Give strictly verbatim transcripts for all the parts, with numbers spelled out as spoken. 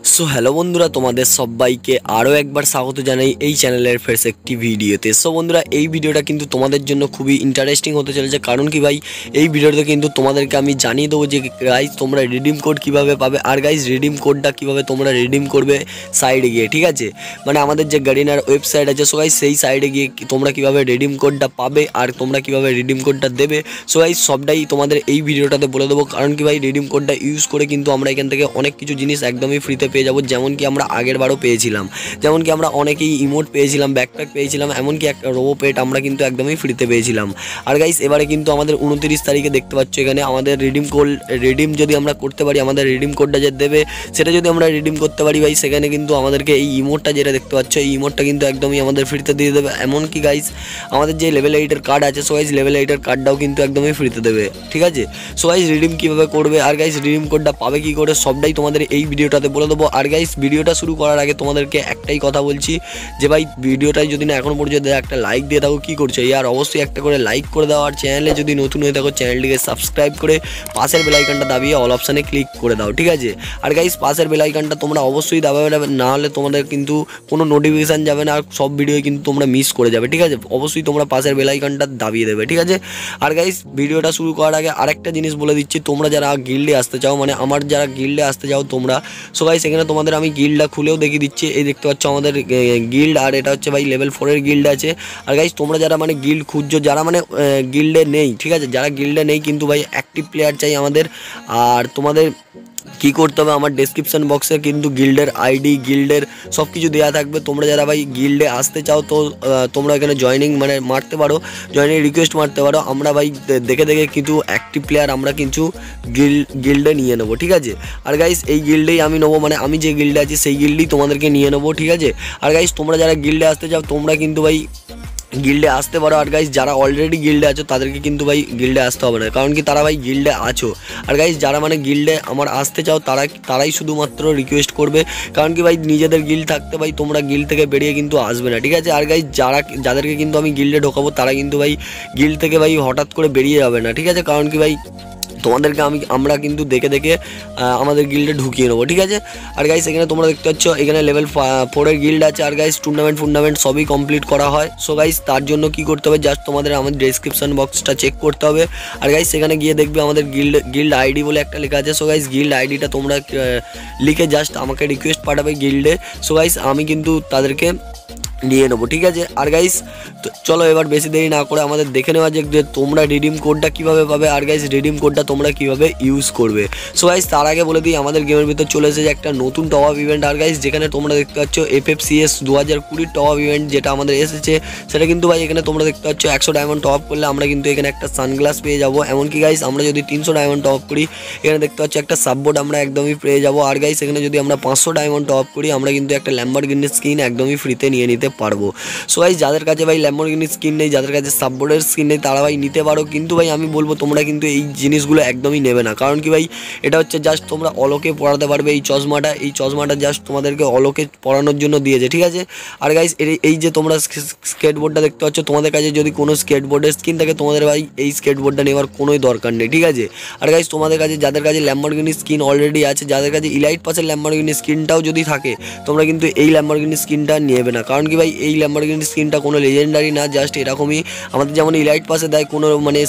So hello বন্ধুরা, তোমাদের সবাইকে আরও একবার স্বাগত জানাই এই চ্যানেলের ফের একটি ভিডিওতে। সো বন্ধুরা, এই ভিডিওটা কিন্তু তোমাদের জন্য খুবই ইন্টারেস্টিং হতে চলেছে, কারণ কি ভাই এই ভিডিওতে কিন্তু তোমাদেরকে আমি জানিয়ে দেবো যে গাইজ তোমরা রিডিম কোড কীভাবে পাবে, আর গাইজ রিডিম কোডটা কীভাবে তোমরা রিডিম করবে সাইডে গিয়ে, ঠিক আছে? মানে আমাদের যে গার্ডিনার ওয়েবসাইট আছে, সো গাইজ সেই সাইডে গিয়ে তোমরা কীভাবে রিডিম কোডটা পাবে আর তোমরা কীভাবে রিডিম কোডটা দেবে, সো গাইজ সবটাই তোমাদের এই ভিডিওটাতে বলে দেবো। কারণ কি ভাই রিডিম কোডটা ইউজ করে কিন্তু আমরা এখান থেকে অনেক কিছু জিনিস একদমই ফ্রিতে পেয়ে যাবো, যেমন কি আমরা আগের বারও পেয়েছিলাম। যেমন কি আমরা অনেকেই ইমোট পেয়েছিলাম, ব্যাকপ্যাক পেয়েছিলাম, এমনকি একটা রোবো পেট আমরা কিন্তু একদমই ফ্রিতে পেয়েছিলাম। আর গাইস এবারে কিন্তু আমাদের উনত্রিশ তারিখে দেখতে পাচ্ছ এখানে আমাদের রিডিম কোড রিডিম যদি আমরা করতে পারি, আমাদের রিডিম কোডটা যে দেবে সেটা যদি আমরা রিডিম করতে পারি ভাই, সেখানে কিন্তু আমাদেরকে এই ইমোটটা যেটা দেখতে পাচ্ছ এই ইমোটটা কিন্তু একদমই আমাদের ফ্রিতে দিয়ে দেবে। এমনকি গাইস আমাদের যে লেভেল এইটের কার্ড আছে, সো গাইস লেভেল এইটের কার্ডটাও কিন্তু একদমই ফ্রিতে দেবে, ঠিক আছে? সো গাইস রিডিম কীভাবে করবে আর গাইস রিডিম কোডটা পাবে কী করে, সবটাই তোমাদের এই ভিডিওটাতে বলে দেবো। আর গাইস ভিডিওটা শুরু করার আগে তোমাদেরকে একটাই কথা বলছি যে ভাই ভিডিওটাই যদি না এখনো পর্যন্ত একটা লাইক দিয়ে থাকো, কী করছো ইয়ার, অবশ্যই একটা করে লাইক করে দাও। আর চ্যানেলে যদি নতুন হয়ে থাকো চ্যানেলটিকে সাবস্ক্রাইব করে পাশের বেল আইকনটা দাবিয়ে অল অপশানে ক্লিক করে দাও, ঠিক আছে? আর গাইস পাশের বেল আইকনটা তোমরা অবশ্যই দাবাবে, না হলে তোমাদের কিন্তু কোনো নোটিফিকেশান যাবে না আর সব ভিডিও কিন্তু তোমরা মিস করে যাবে, ঠিক আছে? অবশ্যই তোমরা পাশের বেল আইকনটা দাবিয়ে দেবে, ঠিক আছে? আর গাইস ভিডিওটা শুরু করার আগে আরেকটা জিনিস বলে দিচ্ছি, তোমরা যারা গিল্ডে আসতে চাও, মানে আমার যারা গিল্ডে আসতে চাও তোমরা, সো গাইস এখানে তোমাদের আমি গিল্ডটা খুলেও দেখিয়ে দিচ্ছি। এই দেখতে পাচ্ছ আমাদের গিল্ড, আর এটা হচ্ছে ভাই লেভেল ফোরের গিল্ড আছে। আর গাইস তোমরা যারা মানে গিল্ড খুঁজছো, যারা মানে গিল্ডে নেই, ঠিক আছে, যারা গিল্ডে নেই কিন্তু ভাই অ্যাক্টিভ প্লেয়ার চাই আমাদের, আর তোমাদের কী করতে হবে আমার ডেসক্রিপশন বক্সে কিন্তু গিল্ডের আইডি গিল্ডের সব কিছু দেওয়া থাকবে। তোমরা যারা ভাই গিল্ডে আসতে চাও তো তোমরা এখানে জয়নিং মানে মারতে পারো, জয়নিং রিকোয়েস্ট মারতে পারো। আমরা ভাই দেখে দেখে কিন্তু অ্যাক্টিভ প্লেয়ার আমরা কিন্তু গিল্ড গিল্ডে নিয়ে নেবো, ঠিক আছে? আর গাইস এই গিল্ডেই আমি নেবো, মানে আমি যে গিল্ডে আছি সেই গিল্ডেই তোমাদেরকে নিয়ে নেবো, ঠিক আছে? আর গাইস তোমরা যারা গিল্ডে আসতে চাও তোমরা কিন্তু ভাই গিল্ডে আসতে পারো। আর গাইস যারা অলরেডি গিল্ডে আছো তাদেরকে কিন্তু ভাই গিল্ডে আসতে হবে না, কারণ কি তারা ভাই গিল্ডে আছো। আর গাইস যারা মানে গিল্ডে আমার আসতে চাও তারা তারাই শুধুমাত্র রিকোয়েস্ট করবে, কারণ কি ভাই নিজেদের গিল্ড থাকতে ভাই তোমরা গিল্ড থেকে বেরিয়ে কিন্তু আসবে না, ঠিক আছে? আর গাইস যারা যাদেরকে কিন্তু আমি গিল্ডে ঢোকাবো তারা কিন্তু ভাই গিল্ড থেকে ভাই হঠাৎ করে বেরিয়ে যাবে না, ঠিক আছে? কারণ কি ভাই তোমাদেরকে আমি আমরা কিন্তু দেখে দেখে আমাদের গিল্ডে ঢুকিয়ে নেবো, ঠিক আছে? আর গাইস এখানে তোমরা দেখতে পাচ্ছ এখানে লেভেল ফোরের গিল্ড আছে। আর গাইস টুর্নামেন্ট ফুর্নামেন্ট সবই কমপ্লিট করা হয়। সো গাইস তার জন্য কি করতে হবে, জাস্ট তোমাদের আমাদের ডেসক্রিপশন বক্সটা চেক করতে হবে। আর গাইস সেখানে গিয়ে দেখবে আমাদের গিল্ড গিল্ড আইডি বলে একটা লেখা আছে। সো গাইস গিল্ড আইডিটা তোমরা লিখে জাস্ট আমাকে রিকোয়েস্ট পাঠাবে গিল্ডে। সো গাইস আমি কিন্তু তাদেরকে নিয়ে নেবো, ঠিক আছে? আর গাইস চলো এবার বেশি দেরি না করে আমাদের দেখে নেওয়া যাক যে তোমরা রিডিম কোডটা কীভাবে পাবে আর গাইস রিডিম কোডটা তোমরা কীভাবে ইউজ করবে। সো গাইস তার আগে বলে দিই আমাদের গেমের ভিতর চলে এসেছে একটা নতুন টপ আপ ইভেন্ট। আর গাইস যেখানে তোমরা দেখতে পাচ্ছ এফ এফ সি এস দু হাজার কুড়ির টপ আপ ইভেন্ট যেটা আমাদের এসেছে, সেটা কিন্তু ভাই এখানে তোমরা দেখতে পাচ্ছ একশো ডায়মন্ড টপ আপ করলে আমরা কিন্তু এখানে একটা সানগ্লাস পেয়ে যাবো। এমনকি গাইস আমরা যদি তিনশো ডায়মন্ড টপ আপ করি এখানে দেখতে পাচ্ছ একটা সাববোর্ড আমরা একদমই পেয়ে যাবো। আর গাইস এখানে যদি আমরা পাঁচশো ডায়মন্ড টপ আপ করি আমরা কিন্তু একটা ল্যাম্বরগিনি স্কিন একদমই ফ্রিতে নিয়ে নিতে পারবো। সো গাইস যাদের কাছে ভাই ল্যাম্বরগিনি স্কিন নেই, যাদের কাছে সাববোর্ডের স্কিন নেই, তারা ভাই নিতে পারো, কিন্তু ভাই আমি বলবো তোমরা কিন্তু এই জিনিসগুলো একদমই নেবে না, কারণ কি ভাই এটা হচ্ছে জাস্ট তোমরা অলোকে পড়াতে পারবে। এই চশমাটা এই চশমাটা জাস্ট তোমাদেরকে অলোকে পড়ানোর জন্য দিয়েছে, ঠিক আছে? আর গাইস এই যে তোমরা স্কেটবোর্ডটা দেখতে পাচ্ছ, তোমাদের কাছে যদি কোনো স্কেটবোর্ডের স্কিন থাকে তোমাদের ভাই এই স্কেটবোর্ডটা নেওয়ার কোনোই দরকার নেই, ঠিক আছে? আর গাইস তোমাদের কাছে যাদের কাছে ল্যাম্বরগিনি স্কিন অলরেডি আছে, যাদের কাছে ইলাইট পাসের ল্যাম্বরগিনি স্কিনটাও যদি থাকে তোমরা কিন্তু এই ল্যাম্বরগিনি স্কিনটা নেবে না, কারণ কি ভাই এই ল্যাম্বরগিনি স্কিনটা কোনো লেজেন্ডারি না, জাস্ট এরকমই আমাদের যেমন ইলাইট পাসে দেয় কোনো মানে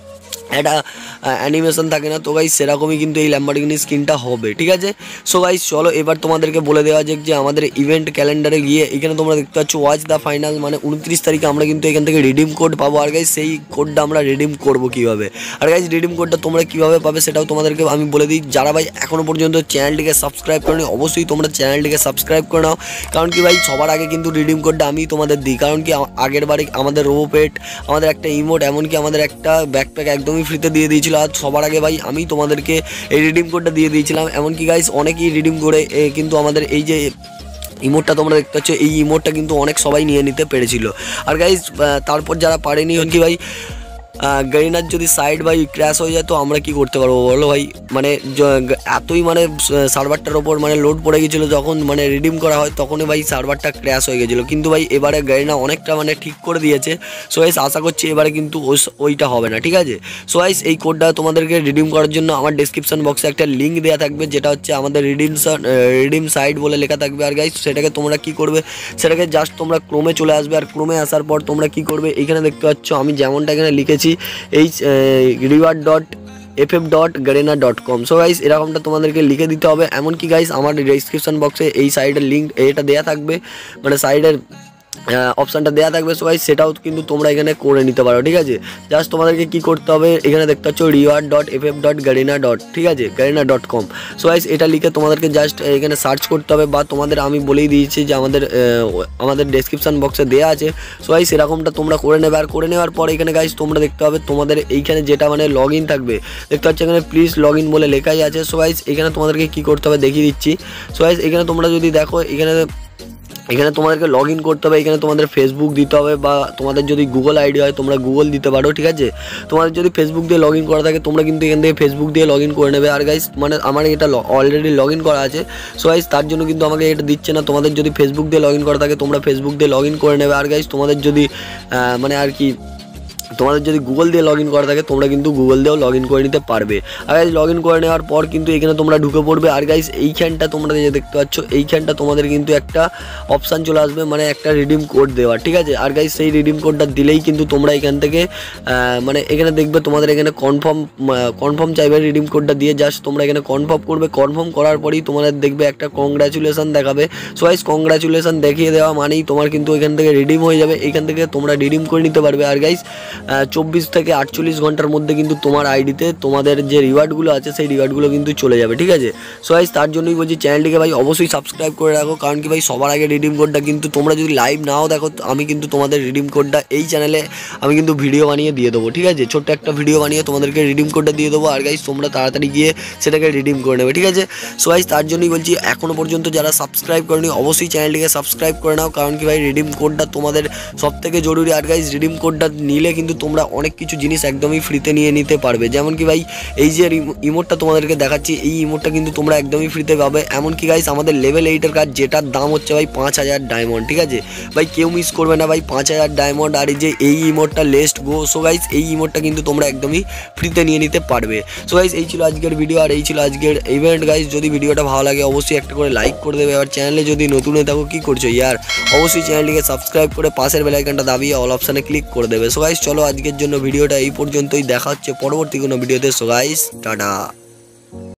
একটা অ্যানিমেশন থাকে না, তো গাইস সেরকমই কিন্তু এই ল্যাম্বরগিনি স্কিনটা হবে, ঠিক আছে? সো গাইস চলো এবার তোমাদেরকে বলে দেওয়া যাক যে আমাদের ইভেন্ট ক্যালেন্ডারে গিয়ে এখানে তোমরা দেখতে পাচ্ছ ওয়াচ দ্য ফাইনাল, মানে উনত্রিশ তারিখে আমরা কিন্তু এখান থেকে রিডিম কোড পাবো। আর গাইস সেই কোডটা আমরা রিডিম করবো কীভাবে, আর গাইস রিডিম কোডটা তোমরা কীভাবে পাবে সেটাও তোমাদেরকে আমি বলে দিই। যারা ভাই এখনও পর্যন্ত চ্যানেলটিকে সাবস্ক্রাইব করেনি অবশ্যই তোমরা চ্যানেলটিকে সাবস্ক্রাইব করে নাও, কারণ কি ভাই সবার আগে কিন্তু রিডিম কোডটা আমি তোমাদের দিই, কারণ কি আগের বারে আমাদের রোবো পেট, আমাদের একটা ইমোট, এমনকি আমাদের একটা ব্যাকপ্যাক একদমই ফ্রিতে দিয়ে দিয়েছিল। আর সবার আগে ভাই আমি তোমাদেরকে এই রিডিম কোডটা দিয়ে দিয়েছিলাম। এমনকি গাইস অনেকেই রিডিম করে কিন্তু আমাদের এই যে ইমোটটা তোমরা দেখতে পাচ্ছ এই ইমোটটা কিন্তু অনেক সবাই নিয়ে নিতে পেরেছিল। আর গাইস তারপর যারা পারেনি কি ভাই গারিনার যদি সাইড ভাই ক্র্যাশ হয়ে যায় তো আমরা কি করতে পারবো বলো ভাই। মানে এতই মানে সার্ভারটার ওপর মানে লোড পড়ে গেছিলো, যখন মানে রিডিম করা হয় তখনই ভাই সার্ভারটা ক্র্যাশ হয়ে গেছিলো। কিন্তু ভাই এবারে গারিনা অনেকটা মানে ঠিক করে দিয়েছে। সো গাইস আশা করছি এবারে কিন্তু ওইটা হবে না, ঠিক আছে। সো গাইস এই কোডটা তোমাদেরকে রিডিম করার জন্য আমার ডেসক্রিপশন বক্সে একটা লিঙ্ক দেওয়া থাকবে, যেটা হচ্ছে আমাদের রিডিম রিডিম সাইট বলে লেখা থাকবে। আর গাইস সেটাকে তোমরা কি করবে, সেটাকে জাস্ট তোমরা ক্রোমে চলে আসবে। আর ক্রোমে আসার পর তোমরা কি করবে, এখানে দেখতে পাচ্ছ আমি যেমনটা এখানে লিখেছি এই reward dot F F dot Garena dot com. So guys এরকমটা তোমাদেরকে লিখে দিতে হবে। এমনকি গাইস আমার ডেসক্রিপশন বক্সে এই সাইডের লিঙ্ক এটা দেওয়া থাকবে, মানে সাইডের অপশানটা দেওয়া থাকবে। সো গাইস সেটাও কিন্তু তোমরা এখানে করে নিতে পারো, ঠিক আছে। জাস্ট তোমাদেরকে কি করতে হবে, এখানে দেখতে পাচ্ছ reward dot F F dot Garena dot ঠিক আছে Garena dot com. So guys এটা লিখে তোমাদেরকে জাস্ট এখানে সার্চ করতে হবে, বা তোমাদের আমি বলেই দিয়েছি যে আমাদের আমাদের ডেসক্রিপশন বক্সে দেওয়া আছে। সো গাইস এরকমটা তোমরা করে নেবে। আর করে নেওয়ার পর এখানে গাইস তোমরা দেখতে হবে তোমাদের এইখানে যেটা মানে লগ ইন থাকবে, দেখতে পাচ্ছ এখানে প্লিজ লগ ইন বলে লেখাই আছে। সো গাইস এখানে তোমাদেরকে কি করতে হবে দেখিয়ে দিচ্ছি। সো গাইস এখানে তোমরা যদি দেখো এখানে এখানে তোমাদেরকে লগ ইন করতে হবে। এখানে তোমাদের ফেসবুক দিতে হবে, বা তোমাদের যদি গুগল আইডি হয় তোমরা গুগল দিতে পারো, ঠিক আছে। তোমাদের যদি ফেসবুক দিয়ে লগ ইন করা থাকে তোমরা কিন্তু এখান থেকে ফেসবুক দিয়ে লগ ইন করে নেবে। আর গাইস মানে আমার এটা অলরেডি লগ ইন করা আছে। সো গাইস তার জন্য কিন্তু আমাকে এটা দিচ্ছে না। তোমাদের যদি ফেসবুক দিয়ে লগ ইন করা থাকে তোমরা ফেসবুক দিয়ে লগ ইন করে নেবে। আর গাইস তোমাদের যদি মানে আর কি তোমাদের যদি গুগল দিয়ে লগ ইন করা থাকে তোমরা কিন্তু গুগল দিয়েও লগ ইন করে নিতে পারবে। আর গাইস লগ ইন করে নেওয়ার পর কিন্তু এখানে তোমরা ঢুকে পড়বে। আর গাইস এইখানটা তোমরা যে দেখতে পাচ্ছ এইখানটা তোমাদের কিন্তু একটা অপশান চলে আসবে, মানে একটা রিডিম কোড দেওয়ার, ঠিক আছে। আর গাইস সেই রিডিম কোডটা দিলেই কিন্তু তোমরা এখান থেকে মানে এখানে দেখবে তোমাদের এখানে কনফার্ম কনফার্ম চাইবে। রিডিম কোডটা দিয়ে জাস্ট তোমরা এখানে কনফার্ম করবে। কনফার্ম করার পরেই তোমাদের দেখবে একটা কংগ্রাচুলেশন দেখাবে। সো গাইস কংগ্রাচুলেশন দেখিয়ে দেওয়া মানেই তোমার কিন্তু এখান থেকে রিডিম হয়ে যাবে। এখান থেকে তোমরা রিডিম করে নিতে পারবে। আর গাইস চব্বিশ থেকে আটচল্লিশ ঘন্টার মধ্যে কিন্তু তোমার আইডিতে তোমাদের যে রিওয়ার্ডগুলো আছে সেই রিওয়ার্ডগুলো কিন্তু চলে যাবে, ঠিক আছে। সো গাইস তার জন্যই বলছি চ্যানেলটিকে ভাই অবশ্যই সাবস্ক্রাইব করে রাখো, কারণ কি ভাই সবার আগে রিডিম কোডটা কিন্তু তোমরা যদি লাইভ নাও দেখো আমি কিন্তু তোমাদের রিডিম কোডটা এই চ্যানেলে আমি কিন্তু ভিডিও বানিয়ে দিয়ে দেবো, ঠিক আছে। ছোট্ট একটা ভিডিও বানিয়ে তোমাদেরকে রিডিম কোডটা দিয়ে দেবো। আর গাইস তোমরা তাড়াতাড়ি গিয়ে সেটাকে রিডিম করে নেবে, ঠিক আছে। সো গাইস তার জন্যই বলছি এখনও পর্যন্ত যারা সাবস্ক্রাইব করেনি অবশ্যই চ্যানেলটিকে সাবস্ক্রাইব করে নাও, কারণ কি ভাই রিডিম কোডটা তোমাদের সব থেকে জরুরি। আর গাইস রিডিম কোডটা নিলে কিন্তু তোমরা অনেক কিছু জিনিস একদমই ফ্রিতে নিয়ে নিতে পারবে। যেমন কি ভাই এই যে ইমোটটা তোমাদেরকে দেখাচ্ছি এই ইমোটটা কিন্তু তোমরা একদমই ফ্রিতে পাবে। এমনকি গাইস আমাদের লেভেল এইটের কাজ যেটার দাম হচ্ছে ভাই পাঁচ হাজার ডায়মন্ড, ঠিক আছে ভাই। কেউ মিস করবে না ভাই, পাঁচ হাজার ডায়মন্ড। আর এই যে এই ইমোটটা লেস্ট গো। সো গাইস এই ইমোটটা কিন্তু তোমরা একদমই ফ্রিতে নিয়ে নিতে পারবে। সো গাইস এই ছিল আজকের ভিডিও, আর এই ছিল আজকের ইভেন্ট। গাইস যদি ভিডিওটা ভালো লাগে অবশ্যই একটা করে লাইক করে দেবে। আর চ্যানেলে যদি নতুন হয়ে থাকো কি করছো ইয়ার, অবশ্যই চ্যানেলটিকে সাবস্ক্রাইব করে পাশের বেল আইকনটা দাবিয়ে অল অপশানে ক্লিক করে দেবে। সো গাইস চলো আজকের জন্য ভিডিওটা এই পর্যন্তই, দেখা হচ্ছে পরবর্তী কোনো ভিডিওতে। So guys tata.